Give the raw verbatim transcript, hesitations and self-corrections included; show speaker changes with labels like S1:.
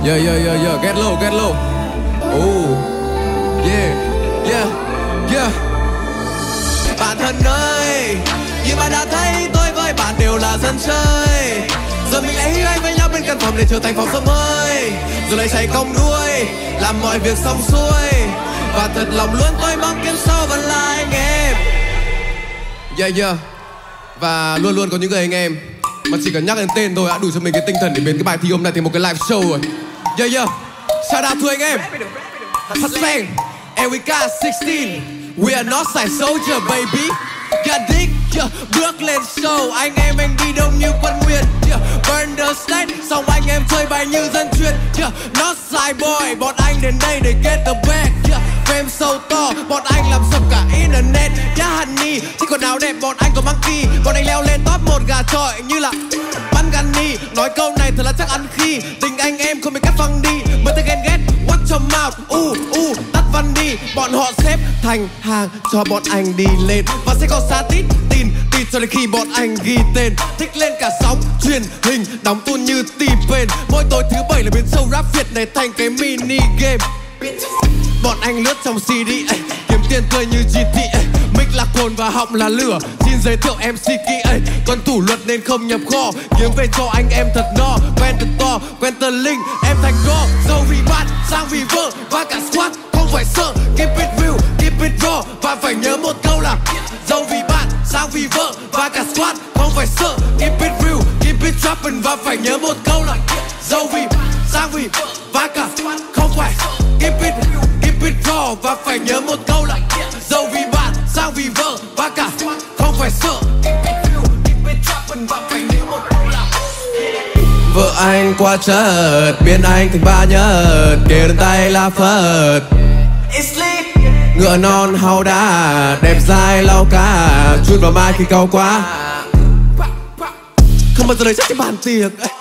S1: Yeah, yeah, yeah, yeah, get low, get low. Oh, yeah, yeah, yeah. Bạn thân ơi, như bạn đã thấy tôi với bạn đều là dân chơi. Giờ mình lại hí anh với nhau bên căn phòng để trở thành phòng sông hơi. Rồi lại chạy công đuôi, làm mọi việc xong xuôi. Và thật lòng luôn tôi mong kiếp sau vẫn là anh em. Yeah, yeah. Và luôn luôn có những người anh em mà chỉ cần nhắc đến tên thôi đã đủ cho mình cái tinh thần để biến cái bài thi hôm nay thành một cái live show rồi. Yeah, yeah. Shout out to anh em Hot Sang and we got sixteen. We are Northside Soldier baby. Yeah, dig, yeah. Bước lên show anh em anh đi đông như quân Nguyên, yeah. Burn the stage xong anh em chơi bài như dân chuyên, yeah. Northside boy bọn anh đến đây để get the bag, yeah. Fame sâu to bọn anh làm sập cả internet, yeah honey. Chỉ còn áo đẹp bọn anh có monkey. Bọn anh leo lên top một gà trọi như là bắn Gandhi. Nói câu này thật là chắc ăn khi tình anh em không bị cắt phăng đi. Mới tới ghen ghét watch your mouth, u uh, u uh, tắt văn đi. Bọn họ xếp thành hàng cho bọn anh đi lên và sẽ có xa tít tin tít cho đến khi bọn anh ghi tên. Thích lên cả sóng truyền hình đóng tuôn như T-Pain. Mỗi tối thứ bảy là biến show rap Việt này thành cái mini game. Bọn anh lướt trong xê đê ay, kiếm tiền tươi như giê tê ay. Mic là cồn và họng là lửa. Xin giới thiệu em xê Key ay. Tuân thủ luật nên không nhập kho. Kiếm về cho anh em thật no. Quen từ to, quen từ linh. Em thành go, dâu vì bạn, sang vì vợ và cả squad. Không phải sợ, keep it real, keep it raw. Và phải nhớ một câu là dâu vì bạn, sang vì vợ và cả squad. Không phải sợ, keep it real, keep it trappin'. Và phải nhớ một câu là dâu vì bạn, sang vì vợ và cả squad. Không phải keep it real, keep it raw. Và phải nhớ một câu là dâu vì bạn, sang vì vợ và cả không phải sợ. Vợ anh qua chợt biến anh thành ba nhật, kề đến tay là Phật. Ngựa non hau đá đẹp dai lau cá, chút vào mai khi cau quá. Không bao giờ lời chắc cái bàn tiệc.